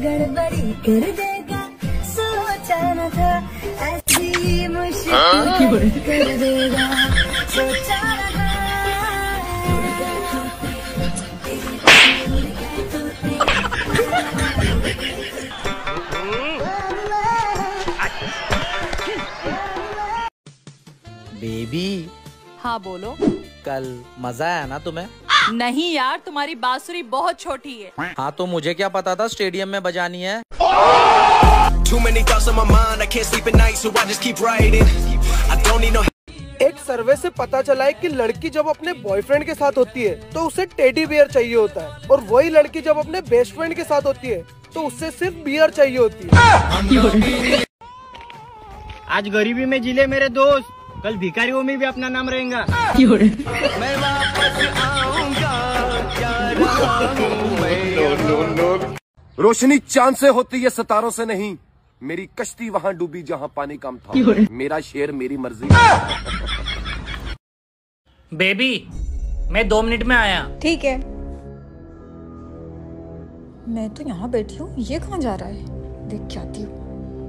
गड़बड़ी कर देगा, सोचा न था ऐसी मुश्किल कर देगा, सोचा न था। बेबी। हाँ बोलो। कल मजा आया ना तुम्हें? नहीं यार, तुम्हारी बांसुरी बहुत छोटी है। हाँ तो मुझे क्या पता था स्टेडियम में बजानी है। एक सर्वे से पता चला है कि लड़की जब अपने बॉयफ्रेंड के साथ होती है तो उसे टेडी बियर चाहिए होता है, और वही लड़की जब अपने बेस्ट फ्रेंड के साथ होती है तो उससे सिर्फ बियर चाहिए होती है। आज गरीबी में जिले मेरे दोस्त, कल भिखारियों में भी अपना नाम रहेगा। मैं वापस आऊंगा, रोशनी चांद से होती है सितारों से नहीं, मेरी कश्ती वहाँ डूबी जहाँ पानी कम था, मेरा शेर मेरी मर्जी। बेबी मैं 2 मिनट में आया। ठीक है। मैं तो यहाँ बैठी हूँ, ये कहाँ जा रहा है? देख के आती हूँ।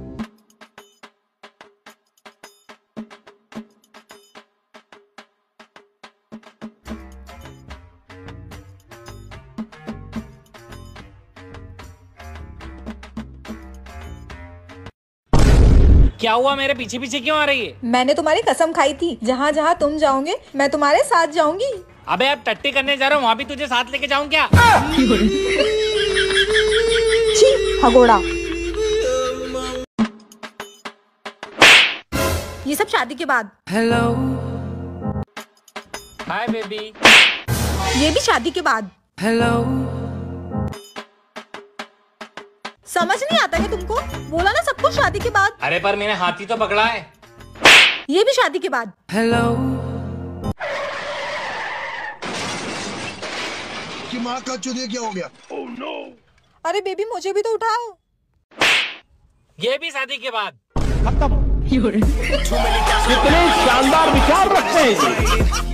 क्या हुआ, मेरे पीछे पीछे क्यों आ रही है? मैंने तुम्हारी कसम खाई थी, जहाँ जहाँ तुम जाओगे मैं तुम्हारे साथ जाऊंगी। अबे अब टट्टी करने जा रहा हूँ, वहाँ भी तुझे साथ लेके जाऊँ क्या? छी भगोड़ा। ये सब शादी के बाद। हेलो। Hi baby. ये भी शादी के बाद। हेलो। समझ नहीं आता है तुमको? बोला ना सब कुछ शादी के बाद। अरे पर मैंने हाथी तो पकड़ा है। ये भी शादी के बाद। हेलो। कि माँ का चुनिया क्या हो गया? Oh no. अरे बेबी मुझे भी तो उठाओ। ये भी शादी के बाद। खत्म। कितने शानदार विचार रखते हैं।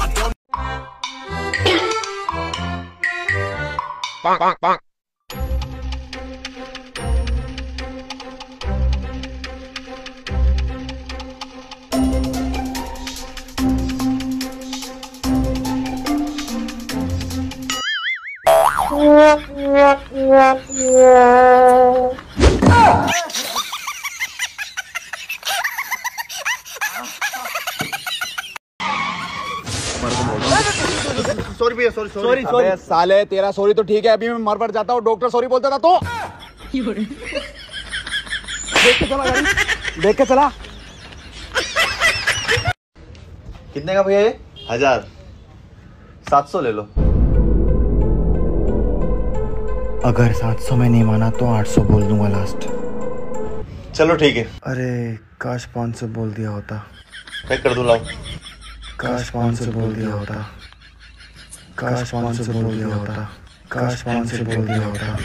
पांग पांग पांग। सॉरी भैया, सॉरी सॉरी सॉरी। साले तेरा सॉरी तो ठीक है, अभी मैं मर जाता हूँ, डॉक्टर सॉरी बोलता था तो। देख के चला गाड़ी, देख के चला। कितने का भैया ये? 1000। 700 ले लो। अगर 700 में नहीं माना तो 800 बोल दूंगा लास्ट। चलो ठीक है। अरे काश 500 बोल दिया होता। पैक कर दूं, लाओ। काश 500 बोल दिया होता। काश 500 बोल दिया होता। काश 500 बोल दिया होता।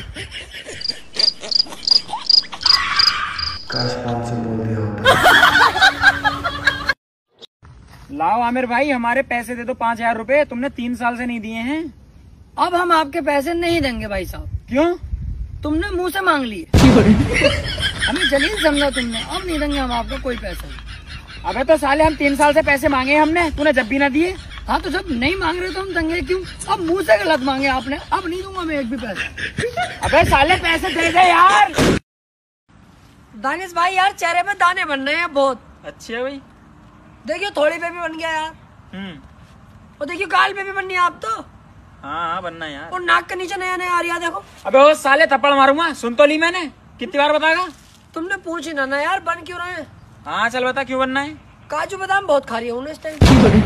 काश 500 बोल दिया होता। लाओ आमिर भाई, हमारे पैसे दे दो 5000 रुपए, तुमने 3 साल से नहीं दिए हैं। अब हम आपके पैसे नहीं देंगे भाई साहब। क्यों? तुमने मुंह से मांग लिए। हमें जलील समझा तुमने, अब नहीं देंगे हम आपको कोई पैसा। अबे तो साले हम 3 साल से पैसे मांगे हमने, तूने जब भी ना दिए। हाँ तो जब नहीं मांग रहे तो हम देंगे क्यों? अब मुंह से गलत मांगे आपने, अब नहीं दूंगा मैं एक भी पैसा। अबे साले पैसे दे दे यार। दानिश भाई यार चेहरे पे दाने बन रहे हैं बहुत। अच्छे है भाई। देखियो थोड़ी पे भी बन गया यार। और देखियो गाल पे भी बननी है आप तो। हाँ बनना यार। और नाक के नीचे नया नया आ रहा देखो। अबे वो साले थप्पड़ मारूंगा, सुन तो ली मैंने, कितनी बार बताएगा? तुमने पूछी ना यार बन क्यों रहे हैं? हाँ चल बता क्यों बनना है? काजू बादाम बहुत खा रही हूँ इस टाइम।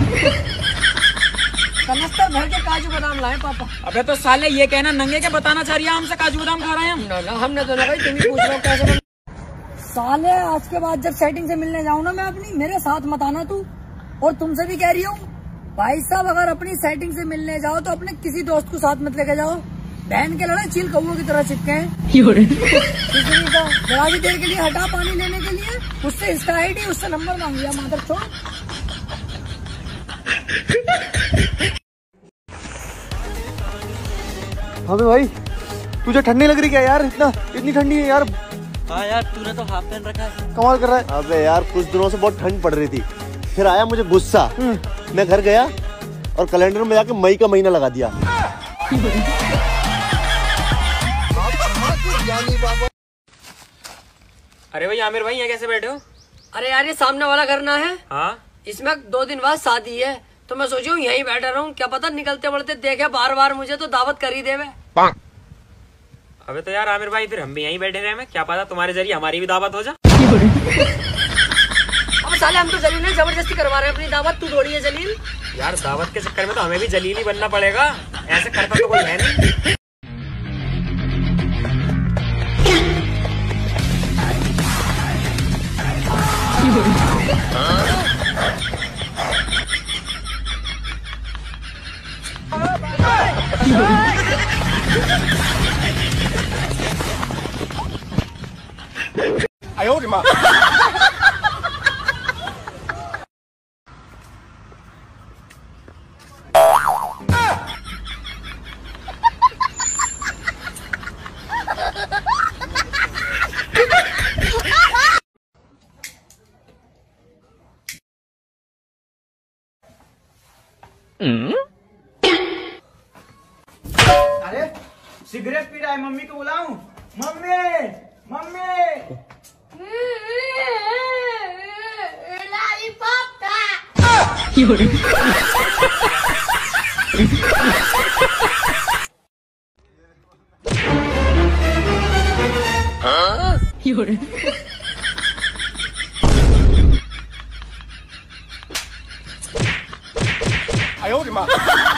कनस्तर भर के काजू बादाम लाए पापा। अबे तो साले ये कहना नंगे क्या बताना चाह रही है हमसे काजू बादाम खा रहे हैं हम? ना हमने तो ना भाई, तुम ही पूछ रहे हो कैसे साले। आज के बाद जब सेटिंग से मिलने जाऊँ ना मैं अपनी, मेरे साथ मत आना तू। और तुमसे भी कह रही हूँ भाई साहब, अगर अपनी सेटिंग से मिलने जाओ तो अपने किसी दोस्त को साथ मत लेके जाओ। बहन के लड़े चील कौओं की तरह चिपके हैं। किसी का जरा भी देर के लिए हटा पानी लेने के लिए, उससे इंस्टा आईडी, उससे नंबर मांग लिया माधर छोड़। हाँ भाई तुझे ठंडी लग रही क्या यार? इतनी ठंडी है यार। हाँ यार, तूने तो हाफ पहन रखा है। कमाल कर रहा है। अबे यार, कुछ दिनों से बहुत ठंड पड़ रही थी, फिर आया मुझे गुस्सा। मैं घर गया और कैलेंडर में जाके मई का महीना लगा दिया। अरे भाई आमिर भाई, यहाँ कैसे बैठे हो? अरे यार, ये सामने वाला घर ना है? हाँ। इसमें 2 दिन बाद शादी है, तो मैं सोचूं यहीं बैठा रहूं। क्या पता निकलते बढ़ते देखे बार बार मुझे तो दावत कर ही देवे। अबे तो यार आमिर भाई, फिर हम भी यहीं बैठे रहे में, क्या पता तुम्हारे जरिए हमारी भी दावत हो जा। अब साले हम तो जलील ने जबरदस्ती करवा रहे हैं अपनी दावत, तू थोड़ी है जलील। यार दावत के चक्कर में तो हमें भी जलील ही बनना पड़ेगा, ऐसे करता तो कोई है नहीं। आयो रे माँ। अरे सिगरेट पी रहा है, मम्मी को बुलाऊं? Mummy, mummy. आयो रे माँ।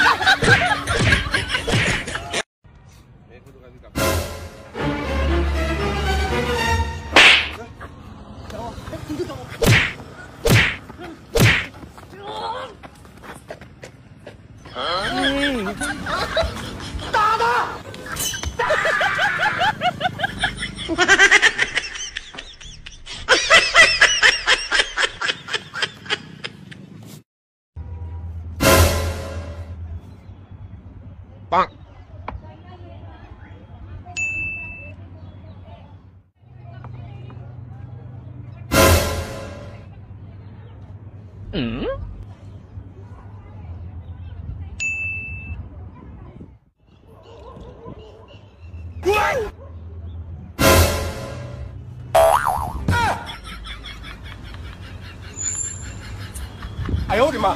आयो रे माँ।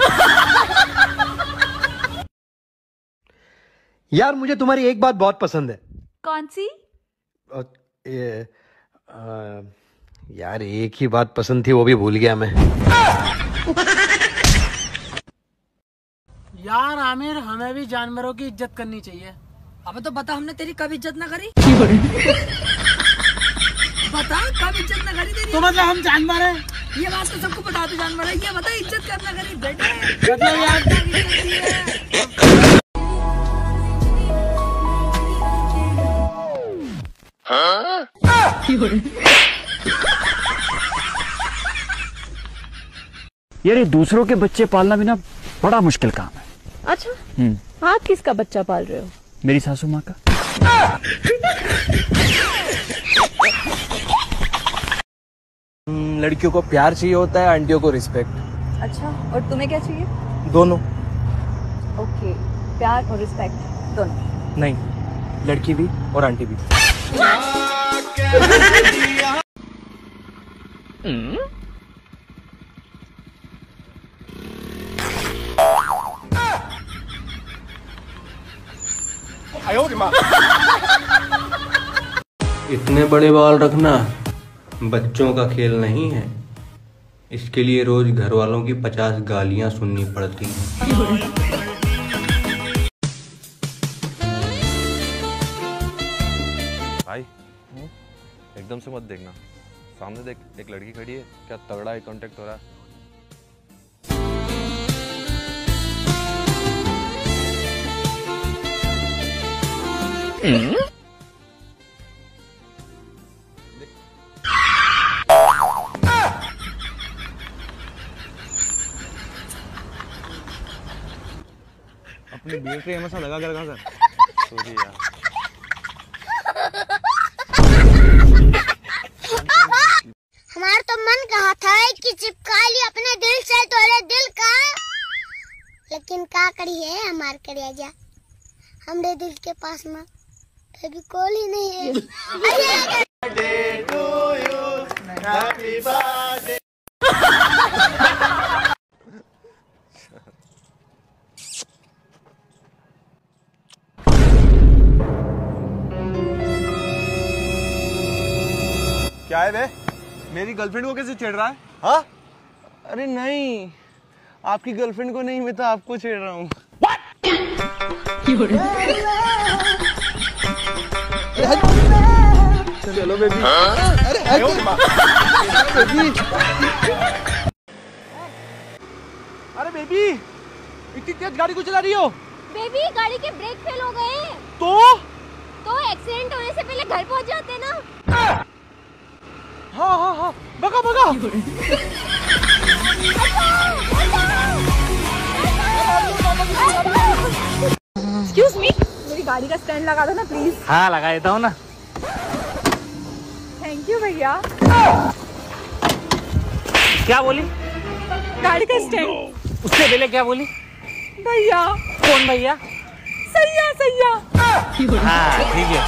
यार मुझे तुम्हारी एक बात बहुत पसंद है। कौन सी? यार एक ही बात पसंद थी, वो भी भूल गया मैं। यार आमिर, हमें भी जानवरों की इज्जत करनी चाहिए। अब तो बता, हमने तेरी कब इज्जत ना करी? बता, कब इज्जत ना करी तेरी? तो मतलब हम जानवर हैं? ये बात तो सबको बता दो, जानवर है। ये बता, इज्जत करना करी बेटे। मतलब यार यार ये दूसरों के बच्चे पालना भी ना बड़ा मुश्किल काम है। अच्छा, आप किसका बच्चा पाल रहे हो? मेरी सासू माँ का। लड़कियों को प्यार चाहिए होता है, आंटियों को रिस्पेक्ट। अच्छा, और तुम्हें क्या चाहिए? दोनों। ओके, प्यार और रिस्पेक्ट दोनों? नहीं, लड़की भी और आंटी भी। आयो रे माँ। इतने बड़े बाल रखना बच्चों का खेल नहीं है, इसके लिए रोज घर वालों की 50 गालियां सुननी पड़ती हैं। भाई एकदम से मत देखना, सामने देख, एक लड़की खड़ी है, क्या तगड़ा आई कांटेक्ट हो रहा है। अपनी बैटरी हमेशा लगा कर सर। सॉरी यार। पकड़ी है हमार करेजा, हमरे दिल के पास में कभी कॉल ही नहीं है। Birthday to you, happy birthday. क्या है बे? मेरी गर्लफ्रेंड को कैसे छेड़ रहा है? हाँ? अरे नहीं, आपकी गर्लफ्रेंड को नहीं, मैं तो आपको छेड़ रहा हूँ। चलो बेबी। अरे अरे बेबी, इतनी तेज गाड़ी को चला रही हो? बेबी गाड़ी के ब्रेक फेल हो गए। तो एक्सीडेंट होने से पहले घर पहुंच जाते ना। हाँ हाँ हाँ, भगा भगा। एक्सक्यूज मी, मेरी गाड़ी का स्टैंड लगा दो ना प्लीज। हाँ लगा देता हूँ ना। थैंक यू भैया। क्या बोली? गाड़ी का स्टैंड। उससे पहले क्या बोली? भैया। कौन भैया? सैया सैया। हाँ ठीक है।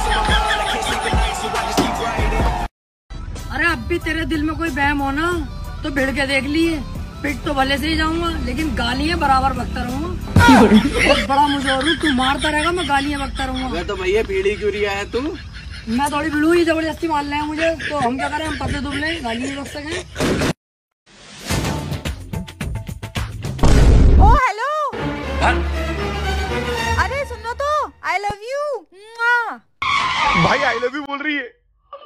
अरे अब भी तेरे दिल में कोई बहम हो ना तो भिड़ के देख लिए। पिट तो भले से ही जाऊंगा लेकिन गालियां बराबर बकता रहूंगा। बहुत बड़ा मुझे और तू मारता रहेगा, मैं गालियां बकता रहूंगा। तो भैया पीढ़ी क्यों रिया है तू? मैं थोड़ी भिड़ू ही, जबरदस्ती मान रहे हैं मुझे तो हम क्या करें, हम पतले दुबले गाली नहीं बक सके। Oh hello. अरे सुनो तो, आई लव यू। भाई आई लव यू बोल रही है।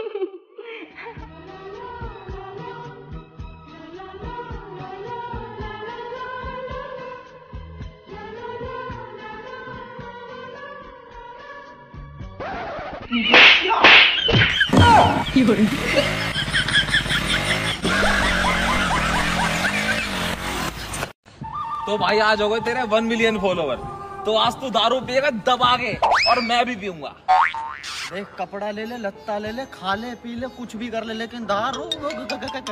तो भाई आज हो गए तेरे 1 मिलियन फॉलोवर, तो आज तू दारू पिएगा दबा के और मैं भी पीऊंगा। देख कपड़ा ले ले, लत्ता ले ले, खा ले पी ले, कुछ भी कर ले, लेकिन दारू गलत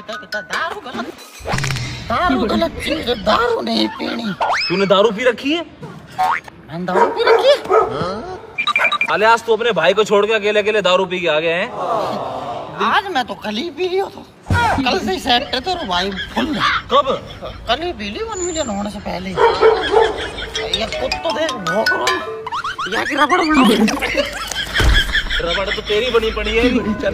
चीज है, दारू नहीं पीनी। तूने दारू पी रखी है? मैंने दारू पी रखी है? अले आज तू अपने भाई को छोड़ के अकेले अकेले दारू पी के आ गए हैं। आज मैं तो कल ही पी लिया था, कल से ही सेट है तो भाई फुल। कब? कल ही पी ली 1 मिलियन होने से पहले। ये खुद तो देख भौंक रहा हूं, यहाँ की रबड़ रबड़ तो तेरी बनी पड़ी है। चल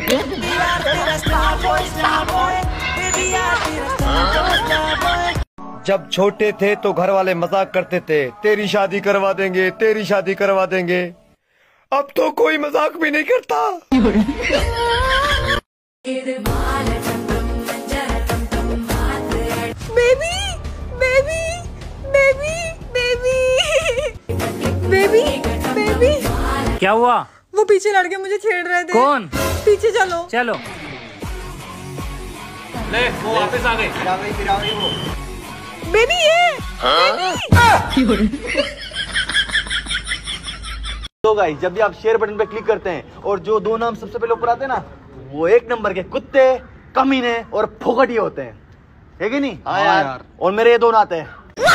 जब छोटे थे तो घर वाले मजाक करते थे, तेरी शादी करवा देंगे, तेरी शादी करवा देंगे। अब तो कोई मजाक भी नहीं करता। Baby baby baby baby baby baby. क्या हुआ? वो पीछे लड़के मुझे छेड़ रहे थे। कौन? पीछे चलो चलो। ले वो वापस आ गए। वो बेबी ये। तो गाइस, जब भी आप शेयर बटन पे क्लिक करते हैं और जो 2 नाम सबसे पहले ऊपर आते हैं ना, वो 1 नंबर के कुत्ते, कमीने और फुकटिए होते हैं, है कि नहीं? हाँ यार। और मेरे ये 2 आते हैं।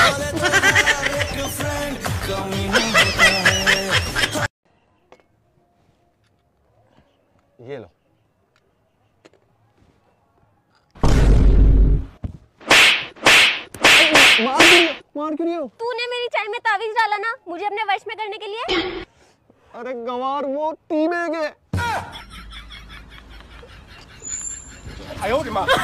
ये लो। मार क्यों रही हो? तूने मेरी चाय में तावीज डाला ना मुझे अपने वश में करने के लिए। अरे गंवार, वो टीमें गए। आयो रे माँ।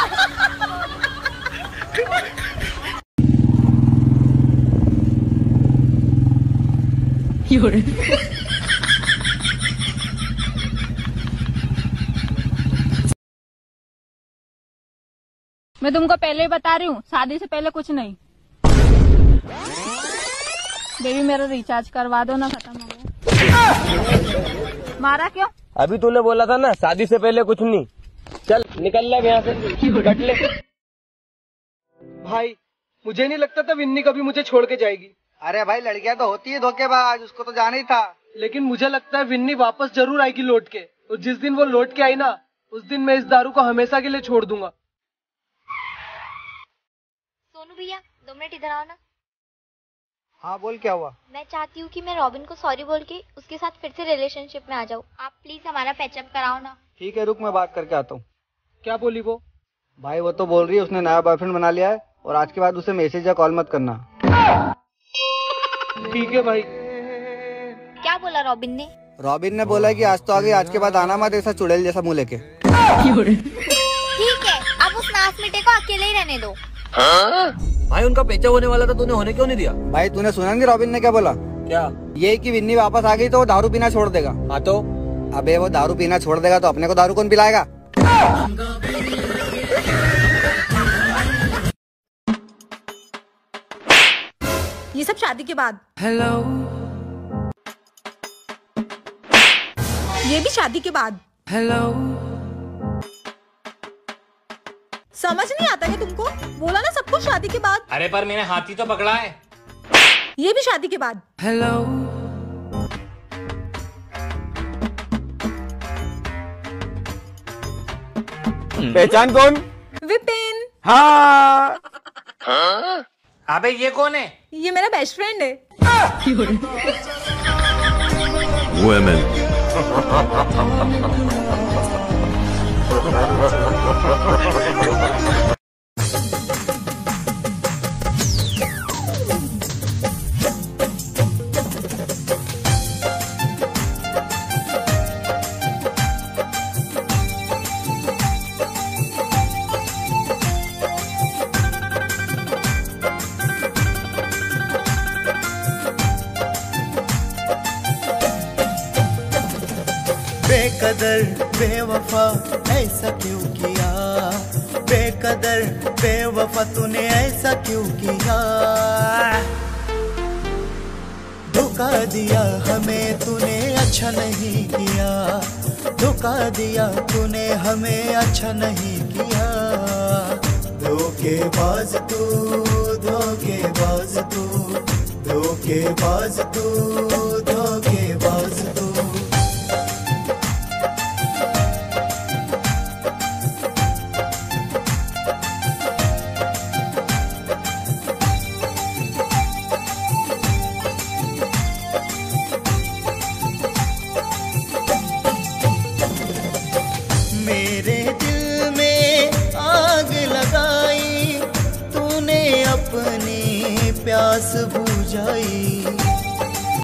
मैं तुमको पहले ही बता रही हूँ, शादी से पहले कुछ नहीं। बेबी मेरा रिचार्ज करवा दो ना, खत्म हो गया। मारा क्यों? अभी तूने बोला था ना शादी से पहले कुछ नहीं। चल निकल ले यहाँ से, कट ले। भाई मुझे नहीं लगता था विन्नी कभी मुझे छोड़ के जाएगी। अरे भाई लड़कियां तो होती है धोखेबाज, उसको तो जाना ही था। लेकिन मुझे लगता है विन्नी वापस जरूर आएगी लौट के, और जिस दिन वो लौट के आई ना, उस दिन मैं इस दारू को हमेशा के लिए छोड़ दूंगा। सोनू भैया 2 मिनट इधर आओ ना। हाँ बोल, क्या हुआ? मैं चाहती हूँ कि मैं रॉबिन को सॉरी बोल के उसके साथ फिर से रिलेशनशिप में आ जाऊँ। आप प्लीज हमारा पैचअप कराओ ना। ठीक है, रुक मैं बात करके आता हूँ। क्या बोली वो? भाई वो तो बोल रही है उसने नया बॉयफ्रेंड बना लिया है और आज के बाद उसे मैसेज या कॉल मत करना। ठीक है भाई। क्या बोला रॉबिन ने? रॉबिन ने बोला कि आज तो आ गई, आज के बाद आना मत ऐसा चुड़ैल जैसा मुंह लेके। ठीक है, अब उस नास मिटे को अकेले ही रहने दो। भाई उनका पेचा होने वाला था, तूने होने क्यों नहीं दिया? भाई तूने सुना नहीं रॉबिन ने क्या बोला? क्या? ये कि विन्नी वापस आ गई तो वो दारू पीना छोड़ देगा। हाँ तो? अबे वो दारू पीना छोड़ देगा तो अपने को दारू कौन पिलाएगा? ये सब शादी के बाद। हेलो। ये भी शादी के बाद। हेलो। समझ नहीं आता क्या तुमको? बोला ना सब कुछ शादी के बाद। अरे पर मैंने हाथी तो पकड़ा है। ये भी शादी के बाद। हेलो। पहचान कौन? विपिन। हाँ। अबे ये कौन है? ये मेरा बेस्ट फ्रेंड है। Women. बेकदर बेवफा ऐसा क्यों किया, बेकदर बेवफा तूने ऐसा क्यों किया, धोखा दिया हमें तूने अच्छा नहीं किया, धोखा दिया तूने हमें अच्छा नहीं किया, धोखेबाज तू, धोखेबाज तू, धोखेबाज तू, धोखेबाज तू। मेरे दिल में आग लगाई तूने अपनी प्यास बुझाई,